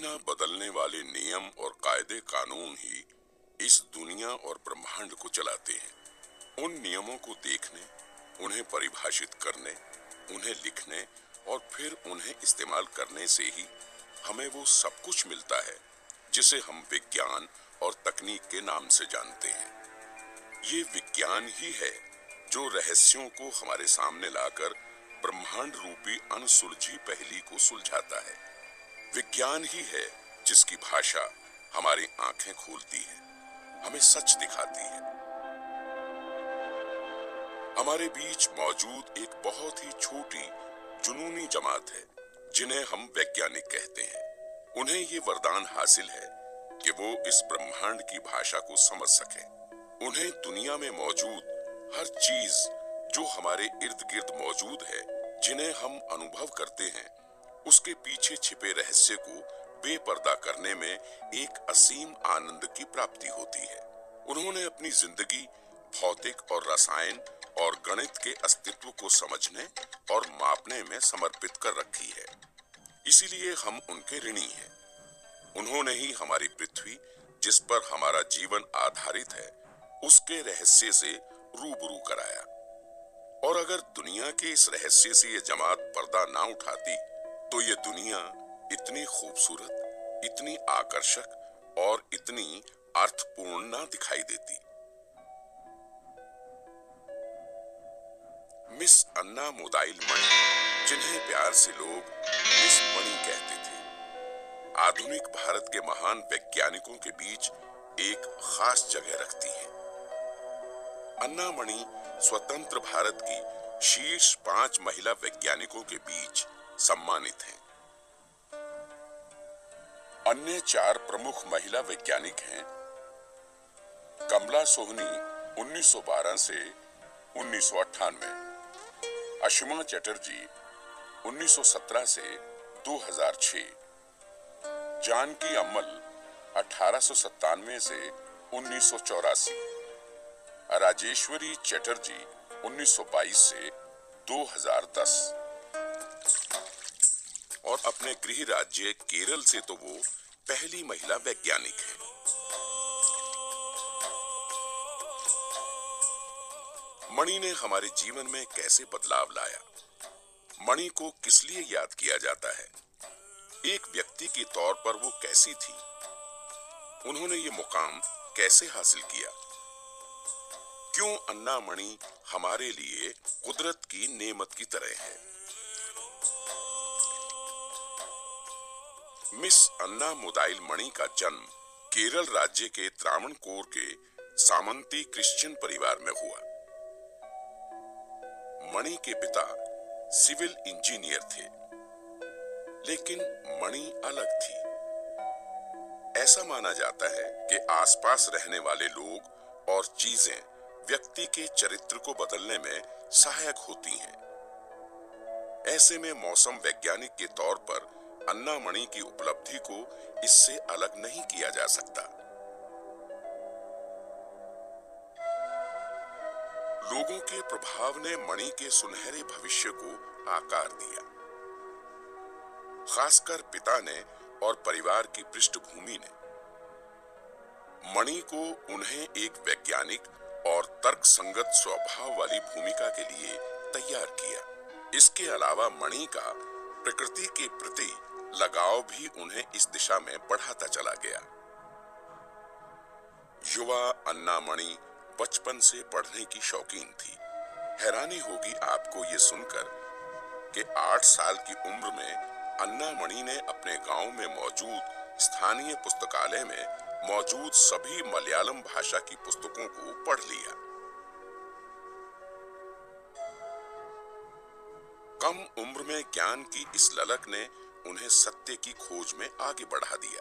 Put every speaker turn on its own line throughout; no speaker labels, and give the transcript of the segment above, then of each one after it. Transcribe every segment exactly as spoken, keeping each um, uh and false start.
बिना बदलने वाले नियम और कायदे कानून ही इस दुनिया और ब्रह्मांड को चलाते हैं। उन नियमों को देखने, उन्हें परिभाषित करने, उन्हें लिखने और फिर उन्हें इस्तेमाल करने से ही हमें वो सब कुछ मिलता है जिसे हम विज्ञान और तकनीक के नाम से जानते हैं। ये विज्ञान ही है जो रहस्यों को हमारे सामने लाकर ब्रह्मांड रूपी अनसुलझी पहेली को सुलझाता है। विज्ञान ही है जिसकी भाषा हमारी आंखें खोलती है, हमें सच दिखाती है। हमारे बीच मौजूद एक बहुत ही छोटी जुनूनी जमात है जिन्हें हम वैज्ञानिक कहते हैं। उन्हें ये वरदान हासिल है कि वो इस ब्रह्मांड की भाषा को समझ सकें। उन्हें दुनिया में मौजूद हर चीज जो हमारे इर्द गिर्द मौजूद है, जिन्हें हम अनुभव करते हैं, उसके पीछे छिपे रहस्य को बेपर्दा करने में एक असीम आनंद की प्राप्ति होती है। उन्होंने अपनी जिंदगी भौतिक और रसायन और गणित के अस्तित्व को समझने और मापने में समर्पित कर रखी है। इसीलिए हम उनके ऋणी हैं। उन्होंने ही हमारी पृथ्वी, जिस पर हमारा जीवन आधारित है, उसके रहस्य से रूबरू कराया। और अगर दुनिया के इस रहस्य से ये जमात पर्दा ना उठाती तो ये दुनिया इतनी खूबसूरत, इतनी आकर्षक और इतनी अर्थपूर्ण ना दिखाई देती। मिस अन्ना मोदाइल मणि, जिन्हें प्यार से लोग मिस मणि कहते थे, आधुनिक भारत के महान वैज्ञानिकों के बीच एक खास जगह रखती हैं। अन्ना मणि स्वतंत्र भारत की शीर्ष पांच महिला वैज्ञानिकों के बीच सम्मानित हैं। अन्य चार प्रमुख महिला वैज्ञानिक हैं कमला सोहनी उन्नीस सौ बारह से उन्नीस सौ अट्ठानवे, अशिमा चटर्जी उन्नीस सौ सत्रह से दो हज़ार छह, जानकी अम्मल अठारह सौ सत्तानवे से उन्नीस सौ चौरासी, राजेश्वरी चटर्जी उन्नीस सौ बाईस से दो हज़ार दस और अपने गृह राज्य केरल से तो वो पहली महिला वैज्ञानिक है। मणि ने हमारे जीवन में कैसे बदलाव लाया? मणि को किस लिए याद किया जाता है? एक व्यक्ति के तौर पर वो कैसी थी? उन्होंने ये मुकाम कैसे हासिल किया? क्यों अन्ना मणि हमारे लिए कुदरत की नेमत की तरह है? मिस अन्ना मोदाइल मणि का जन्म केरल राज्य के त्रावणकोर के सामंती क्रिश्चियन परिवार में हुआ। मणि के पिता सिविल इंजीनियर थे, लेकिन मणि अलग थी। ऐसा माना जाता है कि आसपास रहने वाले लोग और चीजें व्यक्ति के चरित्र को बदलने में सहायक होती हैं। ऐसे में मौसम वैज्ञानिक के तौर पर अन्ना मणि की उपलब्धि को इससे अलग नहीं किया जा सकता। लोगों के प्रभाव ने मणि के सुनहरे भविष्य को आकार दिया। खासकर पिता ने और परिवार की पृष्ठभूमि ने मणि को उन्हें एक वैज्ञानिक और तर्कसंगत स्वभाव वाली भूमिका के लिए तैयार किया। इसके अलावा मणि का प्रकृति के प्रति लगाव भी उन्हें इस दिशा में बढ़ाता चला गया। युवा अन्ना मणि बचपन से पढ़ने की शौकीन थी। हैरानी होगी आपको ये सुनकर कि आठ साल की उम्र में अन्ना मणि ने अपने गांव में मौजूद स्थानीय पुस्तकालय में मौजूद सभी मलयालम भाषा की पुस्तकों को पढ़ लिया। कम उम्र में ज्ञान की इस ललक ने उन्हें सत्य की खोज में आगे बढ़ा दिया।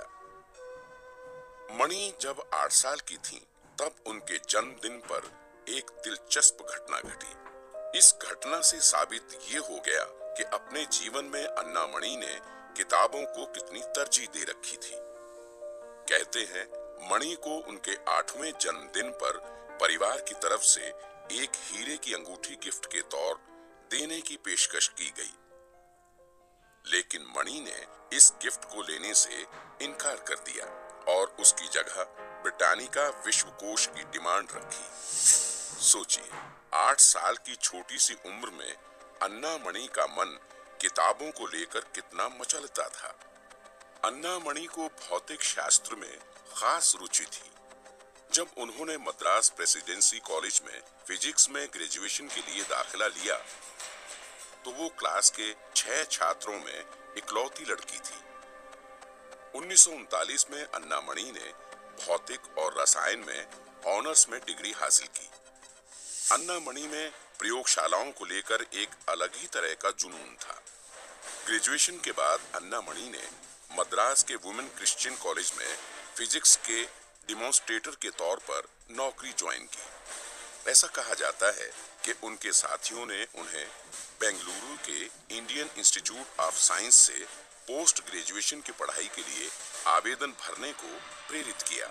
मणि जब आठ साल की थीं, तब उनके जन्मदिन पर एक दिलचस्प घटना घटी। इस घटना से साबित ये हो गया कि अपने जीवन में अन्ना मणि ने किताबों को कितनी तरजीह दे रखी थी। कहते हैं मणि को उनके आठवें जन्मदिन पर परिवार की तरफ से एक हीरे की अंगूठी गिफ्ट के तौर देने की पेशकश की गई। लेकिन मणि ने इस गिफ्ट को लेने से इनकार कर दिया और उसकी जगह ब्रिटानिका विश्वकोश की डिमांड रखी। सोचिए, आठ साल की छोटी सी उम्र में अन्ना मणि का मन किताबों को लेकर कितना मचलता था। अन्ना मणि को भौतिक शास्त्र में खास रुचि थी। जब उन्होंने मद्रास प्रेसिडेंसी कॉलेज में फिजिक्स में ग्रेजुएशन के लिए दाखिला लिया तो वो क्लास के छह छात्रों में इकलौती लड़की थी। उन्नीस सौ उनतालीस में अन्ना मणि ने भौतिक और रसायन में ऑनर्स में डिग्री हासिल की। अन्ना मणि में प्रयोगशालाओं को लेकर एक अलग ही तरह का जुनून था। ग्रेजुएशन के बाद अन्ना मणि ने मद्रास के वुमेन क्रिश्चियन कॉलेज में फिजिक्स के डिमॉन्स्ट्रेटर के तौर पर नौकरी ज्वाइन की। ऐसा कहा जाता है कि उनके साथियों ने उन्हें बेंगलुरु के इंडियन इंस्टीट्यूट ऑफ साइंस से पोस्ट ग्रेजुएशन की पढ़ाई के लिए आवेदन भरने को प्रेरित किया।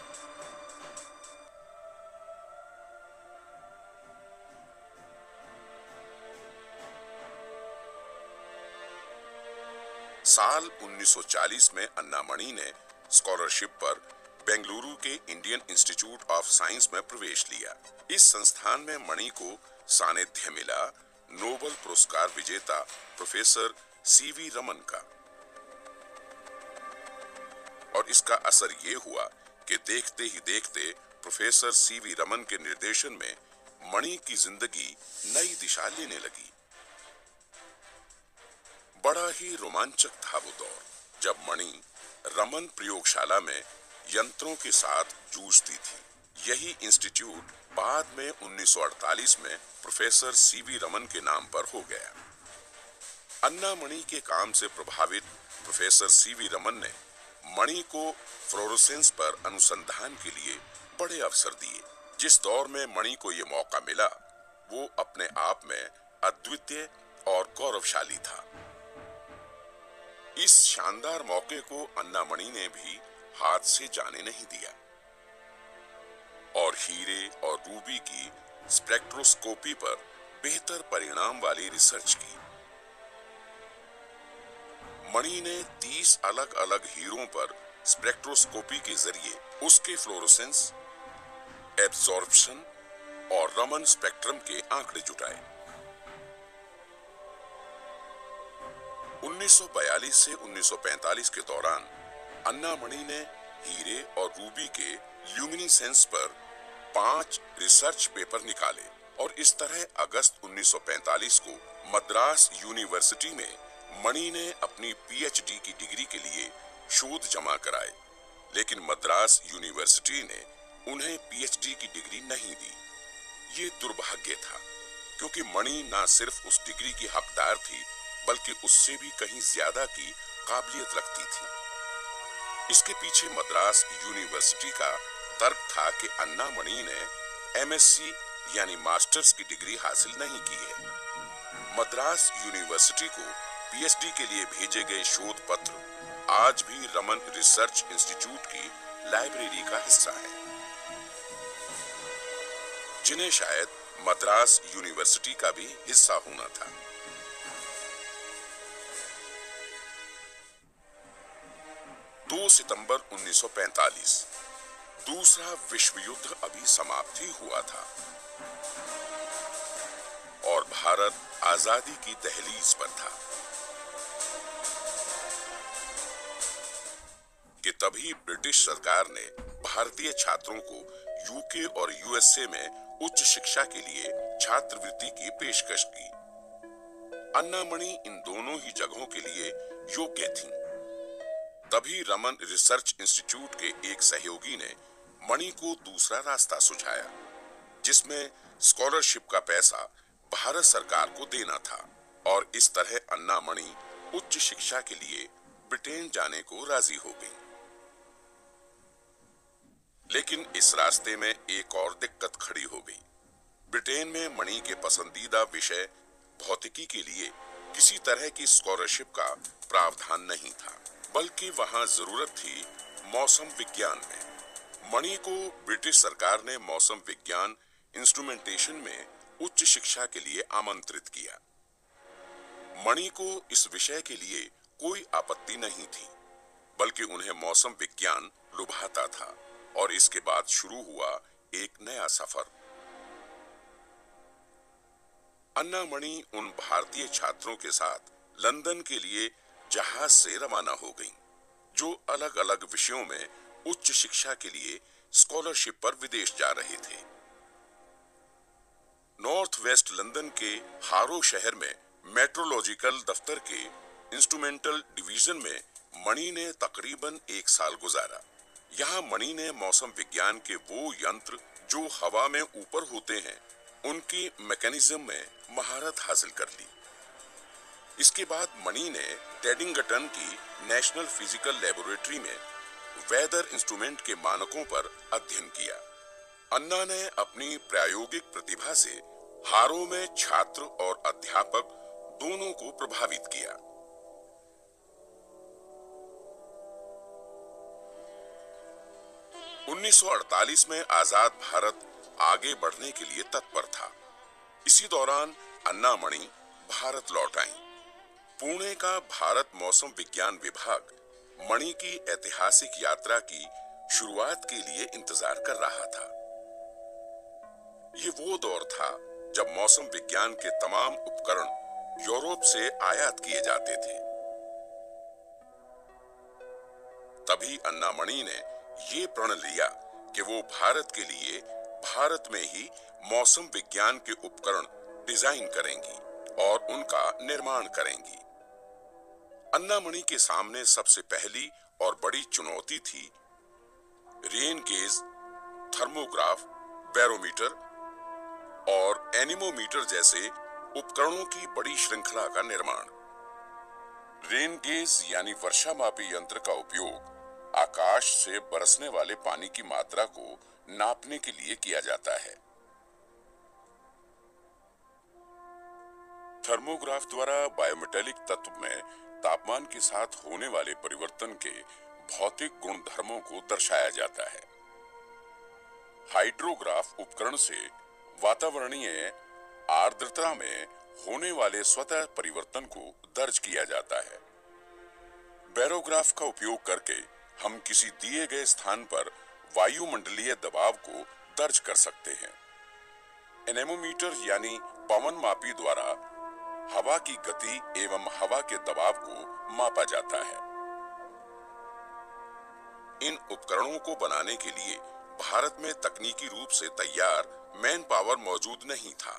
साल उन्नीस सौ चालीस में अन्ना मणि ने स्कॉलरशिप पर बेंगलुरु के इंडियन इंस्टीट्यूट ऑफ साइंस में प्रवेश लिया। इस संस्थान में मणि को सानिध्य मिला नोबेल पुरस्कार विजेता प्रोफेसर सीवी रमन का, और इसका असर ये हुआ कि देखते ही देखते प्रोफेसर सीवी रमन के निर्देशन में मणि की जिंदगी नई दिशा लेने लगी। बड़ा ही रोमांचक था वो दौर जब मणि रमन प्रयोगशाला में यंत्रों के साथ जूझती थी। यही इंस्टीट्यूट बाद में उन्नीस सौ अड़तालीस में प्रोफेसर सीवी रमन के नाम पर हो गया। अन्ना मणि के काम से प्रभावित प्रोफेसर सीवी रमन ने मणि को फ्लोरोसेंस पर अनुसंधान के लिए बड़े अवसर दिए। जिस दौर में मणि को ये मौका मिला वो अपने आप में अद्वितीय और गौरवशाली था। इस शानदार मौके को अन्ना मणि ने भी हाथ से जाने नहीं दिया और हीरे और रूबी की स्पेक्ट्रोस्कोपी पर बेहतर परिणाम वाली रिसर्च की। मणि ने तीस अलग अलग हीरों पर स्पेक्ट्रोस्कोपी के जरिए उसके फ्लोरोसेंस, एब्जॉर्प्शन और रमन स्पेक्ट्रम के आंकड़े जुटाए। उन्नीस सौ बयालीस से उन्नीस सौ पैंतालीस के दौरान अन्ना मणि ने हीरे और रूबी के ल्यूमिनेसेंस पर पांच रिसर्च पेपर निकाले और इस तरह अगस्त उन्नीस सौ पैंतालीस को मद्रास यूनिवर्सिटी में मणि ने अपनी पीएचडी की डिग्री के लिए शोध जमा कराए, लेकिन मद्रास यूनिवर्सिटी ने उन्हें पीएचडी की डिग्री नहीं दी। ये दुर्भाग्य था क्योंकि मणि न सिर्फ उस डिग्री की हकदार थी बल्कि उससे भी कहीं ज्यादा की काबिलियत रखती थी। इसके पीछे मद्रास यूनिवर्सिटी का तर्क था कि अन्ना मणि ने एमएससी यानी मास्टर्स की डिग्री हासिल नहीं की है। मद्रास यूनिवर्सिटी को पीएचडी के लिए भेजे गए शोध पत्र आज भी रमन रिसर्च इंस्टीट्यूट की लाइब्रेरी का हिस्सा है, जिन्हें शायद मद्रास यूनिवर्सिटी का भी हिस्सा होना था। दो सितंबर उन्नीस सौ पैंतालीस दूसरा विश्व युद्ध अभी समाप्त ही हुआ था और भारत आजादी की दहलीज पर था कि तभी ब्रिटिश सरकार ने भारतीय छात्रों को यूके और यूएसए में उच्च शिक्षा के लिए छात्रवृत्ति की पेशकश की। अन्ना मणि इन दोनों ही जगहों के लिए योग्य थीं। तभी रमन रिसर्च इंस्टीट्यूट के एक सहयोगी ने मणि को दूसरा रास्ता सुझाया, जिसमें स्कॉलरशिप का पैसा भारत सरकार को देना था, और इस तरह अन्ना मणि उच्च शिक्षा के लिए ब्रिटेन जाने को राजी हो गई। लेकिन इस रास्ते में एक और दिक्कत खड़ी हो गई। ब्रिटेन में मणि के पसंदीदा विषय भौतिकी के लिए किसी तरह की स्कॉलरशिप का प्रावधान नहीं था, बल्कि वहां जरूरत थी मौसम विज्ञान में। मणि को ब्रिटिश सरकार ने मौसम विज्ञान इंस्ट्रूमेंटेशन में उच्च शिक्षा के लिए आमंत्रित किया। मणि को इस विषय के लिए कोई आपत्ति नहीं थी, बल्कि उन्हें मौसम विज्ञान लुभाता था और इसके बाद शुरू हुआ एक नया सफर। अन्ना मणि उन भारतीय छात्रों के साथ लंदन के लिए जहाज से रवाना हो गईं, जो अलग अलग विषयों में उच्च शिक्षा के लिए स्कॉलरशिप पर विदेश जा रहे थे। नॉर्थ वेस्ट लंदन के हारो शहर में मेट्रोलॉजिकल दफ्तर के इंस्ट्रूमेंटल डिवीजन में मणि ने तकरीबन एक साल गुजारा। यहाँ मणि ने मौसम विज्ञान के वो यंत्र जो हवा में ऊपर होते हैं, उनकी मैकेनिज्म में महारत हासिल कर ली। इसके बाद मणि ने टेडिंगटन की नेशनल फिजिकल लेबोरेटरी में वेदर इंस्ट्रूमेंट के मानकों पर अध्ययन किया। अन्ना ने अपनी प्रायोगिक प्रतिभा से हारो में छात्र और अध्यापक दोनों को प्रभावित किया। उन्नीस सौ अड़तालीस में आजाद भारत आगे बढ़ने के लिए तत्पर था। इसी दौरान अन्ना मणि भारत लौट आईं। पुणे का भारत मौसम विज्ञान विभाग मणि की ऐतिहासिक यात्रा की शुरुआत के लिए इंतजार कर रहा था। ये वो दौर था जब मौसम विज्ञान के तमाम उपकरण यूरोप से आयात किए जाते थे। तभी अन्ना मणि ने ये प्रण लिया कि वो भारत के लिए भारत में ही मौसम विज्ञान के उपकरण डिजाइन करेंगी और उनका निर्माण करेंगी। अन्ना मणि के सामने सबसे पहली और बड़ी चुनौती थी रेन गेज, थर्मोग्राफ, बैरोमीटर और एनीमोमीटर जैसे उपकरणों की बड़ी श्रृंखला का निर्माण। रेन गेज यानी वर्षा मापी यंत्र का उपयोग आकाश से बरसने वाले पानी की मात्रा को नापने के लिए किया जाता है। थर्मोग्राफ द्वारा बायोमेटेलिक तत्व में तापमान के साथ होने वाले परिवर्तन के भौतिक गुणधर्मों को दर्शाया जाता है। हाइड्रोग्राफ उपकरण से वातावरणीय आर्द्रता में होने वाले स्वतः परिवर्तन को दर्ज किया जाता है। बैरोग्राफ का उपयोग करके हम किसी दिए गए स्थान पर वायुमंडलीय दबाव को दर्ज कर सकते हैं। एनेमोमीटर यानी पवन मापी द्वारा हवा की गति एवं हवा के दबाव को मापा जाता है। इन उपकरणों को बनाने के लिए भारत में तकनीकी रूप से तैयार मैन पावर मौजूद नहीं था।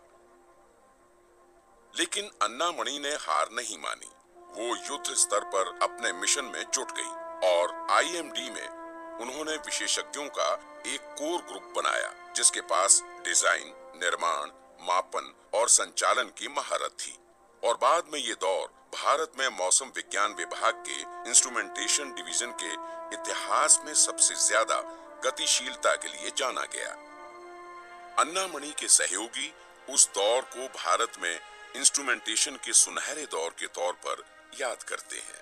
लेकिन अन्ना मणि ने हार नहीं मानी। वो युद्ध स्तर पर अपने मिशन में जुट गई और आई एम डी में उन्होंने विशेषज्ञों का एक कोर ग्रुप बनाया जिसके पास डिजाइन, निर्माण, मापन और संचालन की महारत थी। और बाद में ये दौर भारत में मौसम विज्ञान विभाग के इंस्ट्रूमेंटेशन डिवीजन के इतिहास में सबसे ज्यादा गतिशीलता के लिए जाना गया। अन्ना मणि के सहयोगी उस दौर को भारत में इंस्ट्रूमेंटेशन के सुनहरे दौर के तौर पर याद करते हैं।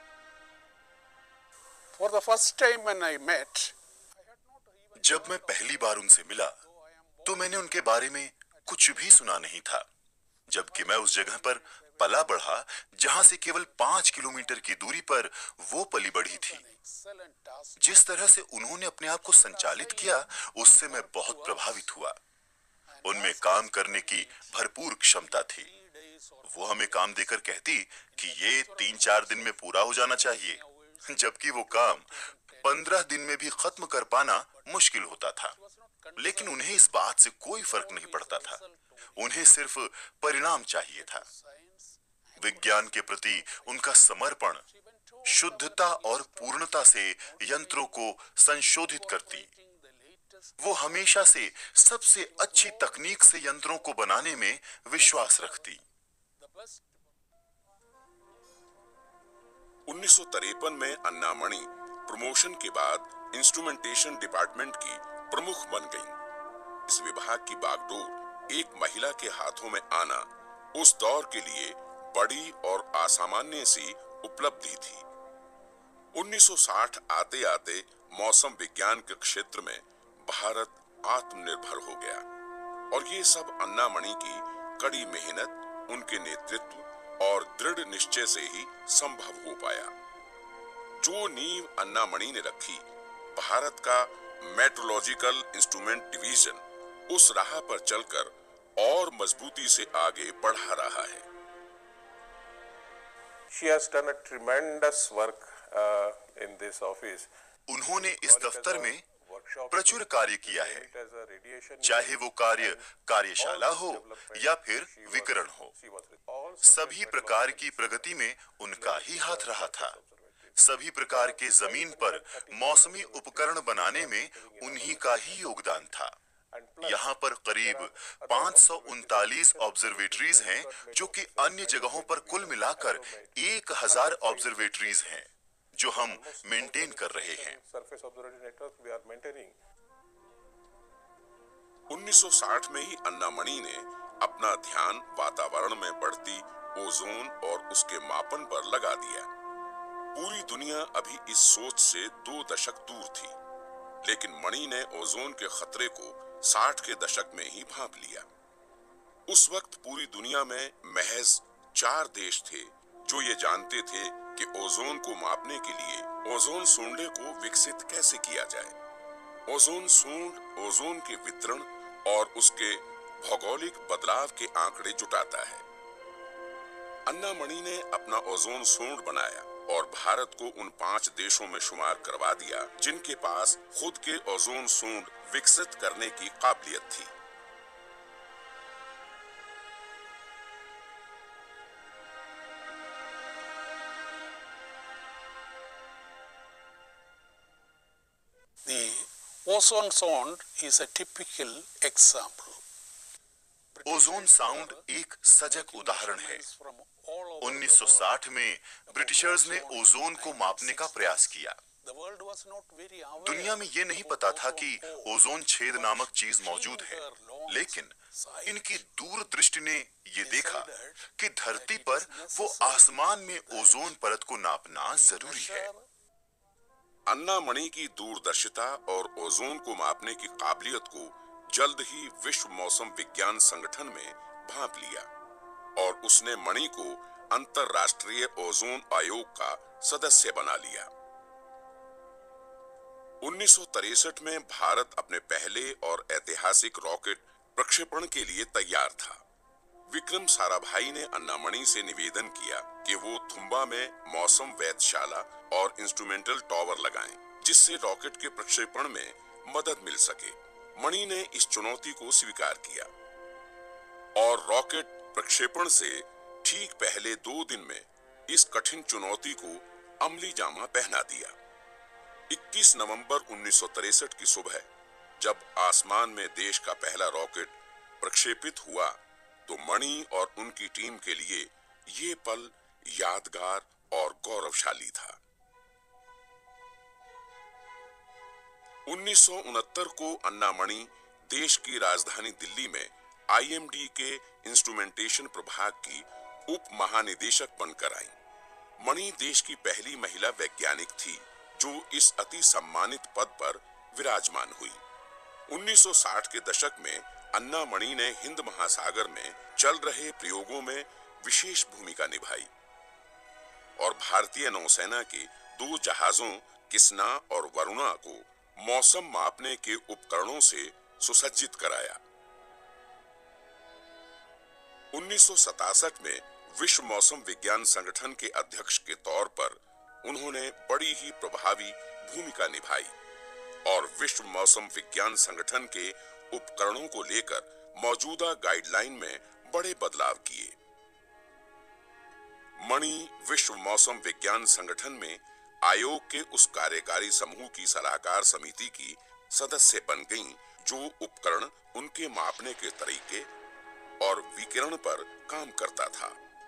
For the first time when I met,
जब मैं पहली बार उनसे मिला तो मैंने उनके बारे में कुछ भी सुना नहीं था, जबकि मैं उस जगह पर पला बढ़ा जहां से केवल पांच किलोमीटर की दूरी पर वो पली बढ़ी थी। जिस तरह से उन्होंने अपने आप को संचालित किया, उससे मैं बहुत प्रभावित हुआ। उनमें काम करने की भरपूर क्षमता थी। वो हमें काम देकर कहती कि ये तीन चार दिन में पूरा हो जाना चाहिए, जबकि वो काम पंद्रह दिन में भी खत्म कर पाना मुश्किल होता था। लेकिन उन्हें इस बात से कोई फर्क नहीं पड़ता था। उन्हें सिर्फ परिणाम चाहिए था। विज्ञान के प्रति उनका समर्पण शुद्धता और पूर्णता से यंत्रों को संशोधित करती। वो हमेशा से सबसे अच्छी तकनीक से यंत्रों को बनाने में विश्वास रखती।
उन्नीस सौ तिरपन में अन्ना मणि प्रमोशन के बाद इंस्ट्रूमेंटेशन डिपार्टमेंट की प्रमुख बन गईं। इस विभाग की बागडोर एक महिला के हाथों में आना उस दौर के लिए बड़ी और असामान्य सी उपलब्धि थी। उन्नीस सौ साठ आते आते मौसम विज्ञान के क्षेत्र में भारत आत्मनिर्भर हो गया और ये सब अन्ना मणि की कड़ी मेहनत, उनके नेतृत्व और दृढ़ निश्चय से ही संभव हो पाया। जो नींव अन्ना मणि ने रखी, भारत का मेट्रोलॉजिकल इंस्ट्रूमेंट डिवीजन उस राह पर चलकर और मजबूती से आगे बढ़ा रहा है।
She has done a tremendous work uh, in this office.
उन्होंने इस दफ्तर में प्रचुर कार्य किया है, चाहे वो कार्य कार्यशाला हो या फिर विकिरण हो। सभी प्रकार की प्रगति में उनका ही हाथ रहा था। सभी प्रकार के जमीन पर मौसमी उपकरण बनाने में उन्हीं का ही योगदान था। यहाँ पर करीब पाँच सौ उनतालीस ऑब्जर्वेटरीज हैं, जो कि अन्य जगहों पर कुल मिलाकर एक हजार ऑब्जर्वेटरीज हैं, जो हम मेंटेन कर रहे हैं।
उन्नीस सौ साठ में ही अन्ना मणि ने अपना ध्यान वातावरण में बढ़ती ओजोन और उसके मापन पर लगा दिया। पूरी दुनिया अभी इस सोच से दो दशक दूर थी, लेकिन मणि ने ओजोन के खतरे को साठ के दशक में ही भांप लिया। उस वक्त पूरी दुनिया में महज चार देश थे जो ये जानते थे कि ओजोन को मापने के लिए ओजोन सोंडे को विकसित कैसे किया जाए। ओजोन सोंड ओजोन के वितरण और उसके भौगोलिक बदलाव के आंकड़े जुटाता है। अन्ना मणि ने अपना ओजोन सोंड बनाया और भारत को उन पांच देशों में शुमार करवा दिया जिनके पास खुद के ओजोन सोंड विकसित करने की काबिलियत थी।
The ozone sound is a typical example.
Ozonesonde एक सजग उदाहरण है। उन्नीस सौ साठ में ब्रिटिशर्स ने ओजोन को मापने का प्रयास किया। दुनिया में ये नहीं पता था कि ओजोन छेद नामक चीज मौजूद है, लेकिन इनकी दूरदृष्टि ने ये देखा कि धरती पर वो आसमान में ओजोन परत को नापना जरूरी है।
अन्ना मणि की दूरदर्शिता और ओजोन को मापने की काबिलियत को जल्द ही विश्व मौसम विज्ञान संगठन में भांप लिया और उसने मणि को अंतरराष्ट्रीय ओजोन आयोग का सदस्य बना लिया। उन्नीस सौ तिरसठ में भारत अपने पहले और ऐतिहासिक रॉकेट प्रक्षेपण के लिए तैयार था। विक्रम साराभाई ने अन्ना मणि से निवेदन किया कि वो थुम्बा में मौसम वेधशाला और इंस्ट्रूमेंटल टावर लगाएं, जिससे रॉकेट के प्रक्षेपण में मदद मिल सके। मणि ने इस चुनौती को स्वीकार किया और रॉकेट प्रक्षेपण से ठीक पहले दो दिन में इस कठिन चुनौती को अमली जामा पहना दिया। इक्कीस नवंबर उन्नीस सौ तिरसठ की सुबह जब आसमान में देश का पहला रॉकेट प्रक्षेपित हुआ, तो मणि और उनकी टीम के लिए ये पल यादगार और गौरवशाली था। उन्नीस सौ उनहत्तर को अन्ना मणि देश की राजधानी दिल्ली में आई एम डी के इंस्ट्रूमेंटेशन प्रभाग की उप महानिदेशक बनकर आई। मणि देश की पहली महिला वैज्ञानिक थी जो इस अति सम्मानित पद पर विराजमान हुई। उन्नीस सौ साठ के दशक में अन्ना मणि ने हिंद महासागर में चल रहे प्रयोगों में विशेष भूमिका निभाई और भारतीय नौसेना के दो जहाजों किस्ना और वरुणा को मौसम मापने के उपकरणों से सुसज्जित कराया। उन्नीस सौ सतासठ में विश्व मौसम विज्ञान संगठन के अध्यक्ष के तौर पर उन्होंने बड़ी ही प्रभावी भूमिका निभाई और विश्व मौसम विज्ञान संगठन के उपकरणों को लेकर मौजूदा गाइडलाइन में बड़े बदलाव किए। मणि विश्व मौसम विज्ञान संगठन में आयोग के उस कार्यकारी समूह की सलाहकार समिति की सदस्य बन गईं, जो उपकरण उनके मापने के तरीके और विकिरण पर काम करता था।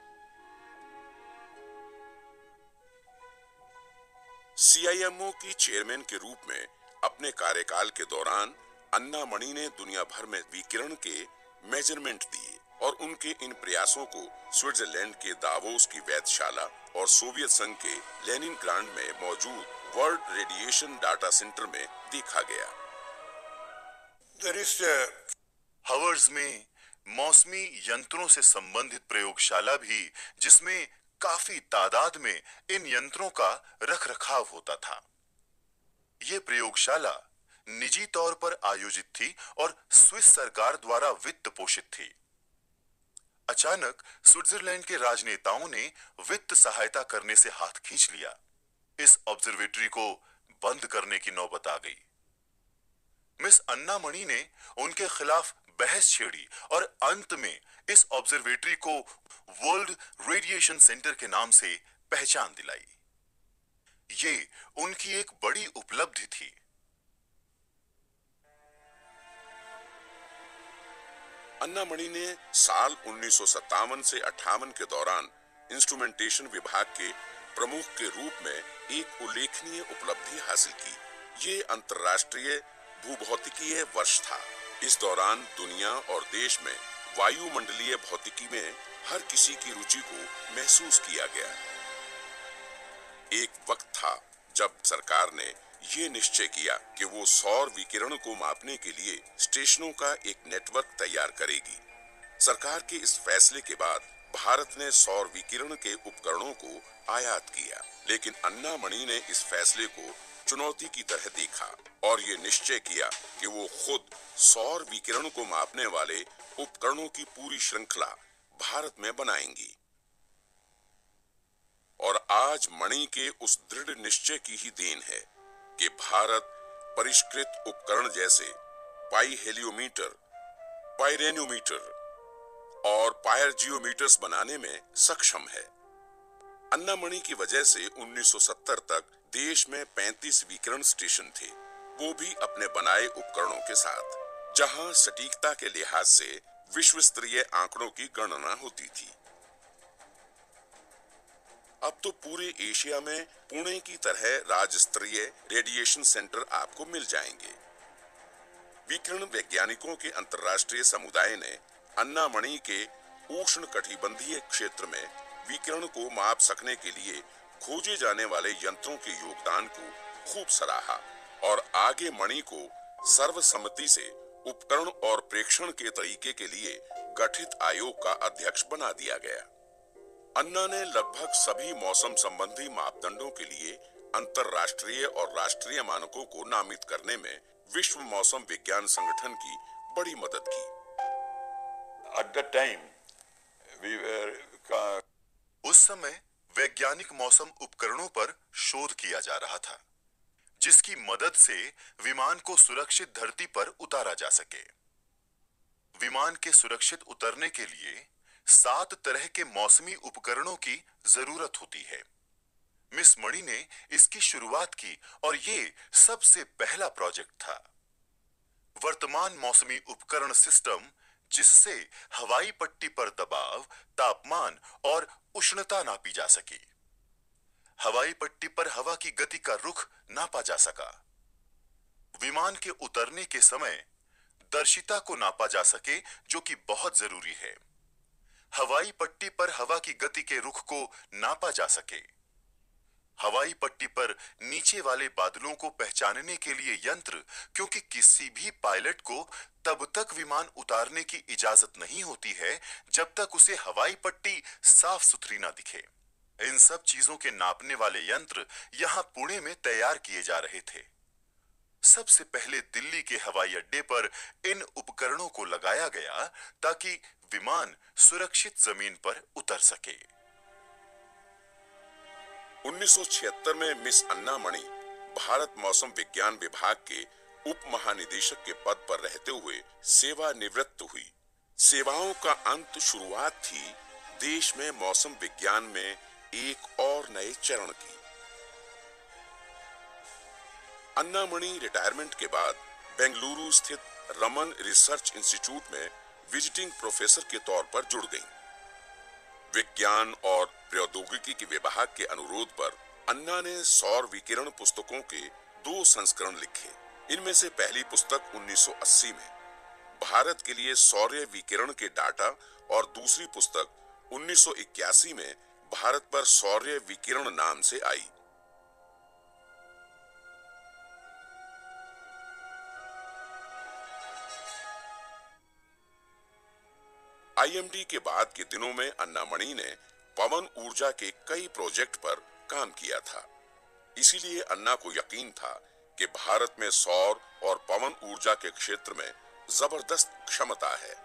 सी आई एम ओ की चेयरमैन के रूप में अपने कार्यकाल के दौरान अन्ना मणि ने दुनिया भर में विकिरण के मेजरमेंट दिए और उनके इन प्रयासों को स्विट्जरलैंड के दावोस की वेधशाला और सोवियत संघ के लेनिनग्राड में मौजूद वर्ल्ड रेडिएशन डाटा सेंटर में देखा गया।
हवर्ड्स में मौसमी यंत्रों से संबंधित प्रयोगशाला भी, जिसमें काफी तादाद में इन यंत्रों का रखरखाव होता था। यह प्रयोगशाला निजी तौर पर आयोजित थी और स्विस सरकार द्वारा वित्त पोषित थी। अचानक स्विट्जरलैंड के राजनेताओं ने वित्त सहायता करने से हाथ खींच लिया। इस ऑब्जर्वेटरी को बंद करने की नौबत आ गई। मिस अन्ना मणि ने उनके खिलाफ बहस छेड़ी और अंत में इस ऑब्जर्वेटरी को वर्ल्ड रेडिएशन सेंटर के नाम से पहचान दिलाई। ये उनकी एक बड़ी उपलब्धि थी।
अन्ना मणि ने साल उन्नीस सौ सत्तावन से अट्ठावन के दौरान इंस्ट्रूमेंटेशन विभाग के प्रमुख के रूप में एक उल्लेखनीय उपलब्धि हासिल की। ये अंतर्राष्ट्रीय भूभौतिकीय वर्ष था। इस दौरान दुनिया और देश में वायुमंडलीय भौतिकी में हर किसी की रुचि को महसूस किया गया। एक वक्त था जब सरकार ने ये निश्चय किया कि वो सौर विकिरण को मापने के लिए स्टेशनों का एक नेटवर्क तैयार करेगी। सरकार के इस फैसले के बाद भारत ने सौर विकिरण के उपकरणों को आयात किया, लेकिन अन्ना मणि ने इस फैसले को चुनौती की तरह देखा और ये निश्चय किया कि वो खुद सौर विकिरण को मापने वाले उपकरणों की पूरी श्रृंखला भारत में बनाएंगी। और आज मणि के उस दृढ़ निश्चय की ही देन है कि भारत परिष्कृत उपकरण जैसे पाई हेलियोमीटर, पाइरेनियोमीटर और पायरजियोमीटर्स बनाने में सक्षम है। अन्ना मणि की वजह से उन्नीस सौ सत्तर तक देश में पैंतीस विकिरण स्टेशन थे, वो भी अपने बनाए उपकरणों के साथ, जहां सटीकता के लिहाज से विश्व स्तरीय आंकड़ों की गणना होती थी। अब तो पूरे एशिया में पुणे की तरह राज्य स्तरीय रेडिएशन सेंटर आपको मिल जाएंगे। विकिरण वैज्ञानिकों के अंतर्राष्ट्रीय समुदाय ने अन्ना मणि के उष्ण कटिबंधीय क्षेत्र में विकिरण को माप सकने के लिए खोजे जाने वाले यंत्रों के योगदान को खूब सराहा और आगे मणि को सर्वसम्मति से उपकरण और प्रेक्षण के तरीके के लिए गठित आयोग का अध्यक्ष बना दिया गया। अन्ना ने लगभग सभी मौसम संबंधी मापदंडों के लिए अंतरराष्ट्रीय और राष्ट्रीय मानकों को नामित करने में विश्व मौसम विज्ञान संगठन की बड़ी मदद की।
At that time, we were uh,
उस समय वैज्ञानिक मौसम उपकरणों पर शोध किया जा रहा था, जिसकी मदद से विमान को सुरक्षित धरती पर उतारा जा सके। विमान के सुरक्षित उतरने के लिए सात तरह के मौसमी उपकरणों की जरूरत होती है। मिस मणि ने इसकी शुरुआत की और ये सबसे पहला प्रोजेक्ट था। वर्तमान मौसमी उपकरण सिस्टम, जिससे हवाई पट्टी पर दबाव, तापमान और उष्णता नापी जा सकी। हवाई पट्टी पर हवा की गति का रुख नापा जा सका। विमान के उतरने के समय दर्शिता को नापा जा सके, जो कि बहुत जरूरी है। हवाई पट्टी पर हवा की गति के रुख को नापा जा सके। हवाई पट्टी पर नीचे वाले बादलों को पहचानने के लिए यंत्र, क्योंकि किसी भी पायलट को तब तक विमान उतारने की इजाजत नहीं होती है जब तक उसे हवाई पट्टी साफ सुथरी ना दिखे। इन सब चीजों के नापने वाले यंत्र यहां पुणे में तैयार किए जा रहे थे। सबसे पहले दिल्ली के हवाई अड्डे पर इन उपकरणों को लगाया गया ताकि विमान सुरक्षित जमीन पर उतर सके।
उन्नीस सौ छिहत्तर में मिस अन्ना मणि भारत मौसम विज्ञान विभाग के उप महानिदेशक के पद पर रहते हुए सेवानिवृत्त हुई। सेवाओं का अंत शुरुआत थी देश में मौसम विज्ञान में एक और नए चरण की। अन्ना मणि रिटायरमेंट के बाद बेंगलुरु स्थित रमन रिसर्च इंस्टीट्यूट में विजिटिंग प्रोफेसर के तौर पर जुड़ गईं। विज्ञान और प्रौद्योगिकी के विभाग के अनुरोध पर अन्ना ने सौर विकिरण पुस्तकों के दो संस्करण लिखे। इनमें से पहली पुस्तक उन्नीस सौ अस्सी में भारत के लिए सौर विकिरण के डाटा और दूसरी पुस्तक उन्नीस सौ इक्यासी में भारत पर सौर विकिरण नाम से आई। आई एम डी के बाद के दिनों में अन्ना मणि ने पवन ऊर्जा के कई प्रोजेक्ट पर काम किया था। इसीलिए अन्ना को यकीन था कि भारत में सौर और पवन ऊर्जा के क्षेत्र में जबरदस्त क्षमता है।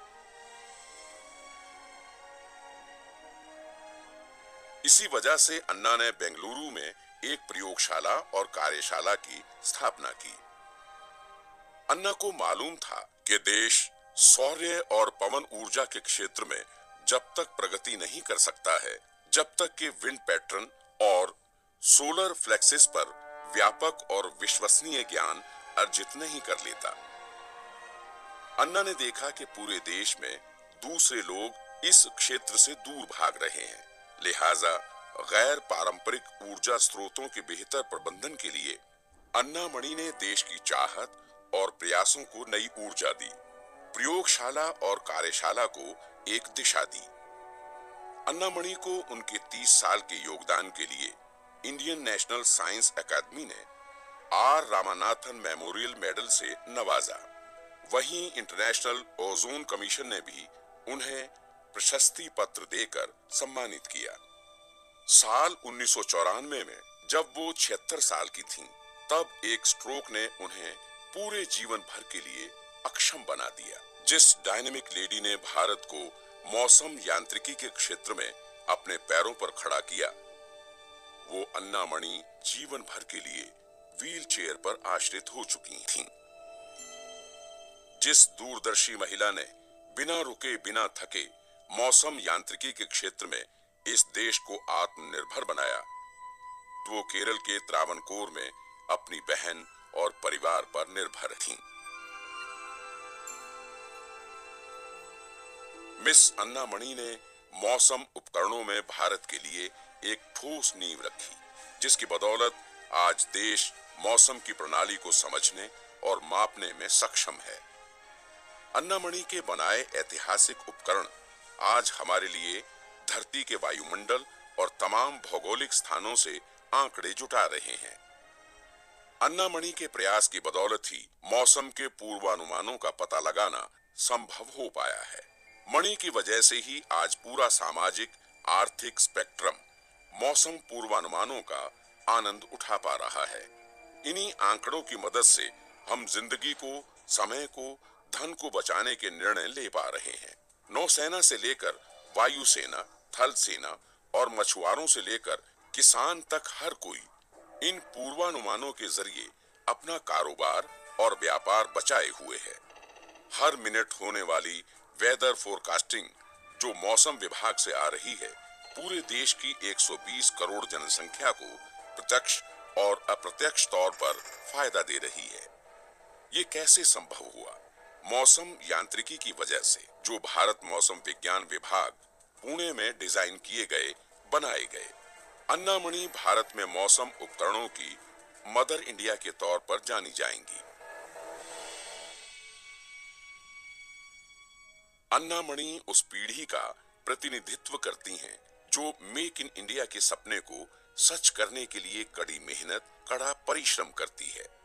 इसी वजह से अन्ना ने बेंगलुरु में एक प्रयोगशाला और कार्यशाला की स्थापना की। अन्ना को मालूम था कि देश सौर्य और पवन ऊर्जा के क्षेत्र में जब तक प्रगति नहीं कर सकता है, जब तक कि विंड पैटर्न और सोलर फ्लेक्सिस पर व्यापक और विश्वसनीय ज्ञान अर्जित नहीं कर लेता। अन्ना ने देखा कि पूरे देश में दूसरे लोग इस क्षेत्र से दूर भाग रहे हैं, लिहाजा गैर पारंपरिक ऊर्जा स्रोतों के बेहतर प्रबंधन के लिए अन्ना मणि ने देश की चाहत और प्रयासों को नई ऊर्जा दी, प्रयोगशाला और कार्यशाला को एक दिशा दी। अन्ना मणि को उनके तीस साल के योगदान के लिए इंडियन नेशनल साइंस अकादमी ने आर रामानाथन मेमोरियल मेडल से नवाजा। वहीं इंटरनेशनल ओजोन कमीशन ने भी उन्हें प्रशस्ति पत्र देकर सम्मानित किया। साल उन्नीस सौ चौरानवे में जब वो छिहत्तर साल की थीं, तब एक स्ट्रोक ने उन्हें पूरे जीवन भर के लिए अक्षम बना दिया। जिस डायनेमिक लेडी ने भारत को मौसम यांत्रिकी के क्षेत्र में अपने पैरों पर खड़ा किया, वो अन्ना मणि जीवन भर के लिए व्हील चेयर पर आश्रित हो चुकी थीं। जिस दूरदर्शी महिला ने बिना रुके बिना थके मौसम यांत्रिकी के क्षेत्र में इस देश को आत्मनिर्भर बनाया, वो केरल के त्रावणकोर में अपनी बहन और परिवार पर निर्भर थीं। मिस अन्ना मणि ने मौसम उपकरणों में भारत के लिए एक ठोस नींव रखी, जिसकी बदौलत आज देश मौसम की प्रणाली को समझने और मापने में सक्षम है। अन्ना मणि के बनाए ऐतिहासिक उपकरण आज हमारे लिए धरती के वायुमंडल और तमाम भौगोलिक स्थानों से आंकड़े जुटा रहे हैं। अन्ना मणि के प्रयास की बदौलत ही मौसम के पूर्वानुमानों का पता लगाना संभव हो पाया है। मणि की वजह से ही आज पूरा सामाजिक आर्थिक स्पेक्ट्रम मौसम पूर्वानुमानों का आनंद उठा पा रहा है। इन्हीं आंकड़ों की मदद से हम जिंदगी को, समय को, धन को बचाने के निर्णय ले पा रहे हैं। नौसेना से लेकर वायुसेना, थल सेना और मछुआरों से लेकर किसान तक हर कोई इन पूर्वानुमानों के जरिए अपना कारोबार और व्यापार बचाए हुए है। हर मिनट होने वाली वेदर फोरकास्टिंग जो मौसम विभाग से आ रही है, पूरे देश की एक सौ बीस करोड़ जनसंख्या को प्रत्यक्ष और अप्रत्यक्ष तौर पर फायदा दे रही है। ये कैसे संभव हुआ? मौसम यांत्रिकी की वजह से, जो भारत मौसम विज्ञान विभाग पुणे में डिजाइन किए गए, बनाए गए। अन्ना मणि भारत में मौसम उपकरणों की मदर इंडिया के तौर पर जानी जाएंगी। अन्ना मणि उस पीढ़ी का प्रतिनिधित्व करती हैं जो मेक इन इंडिया के सपने को सच करने के लिए कड़ी मेहनत, कड़ा परिश्रम करती है।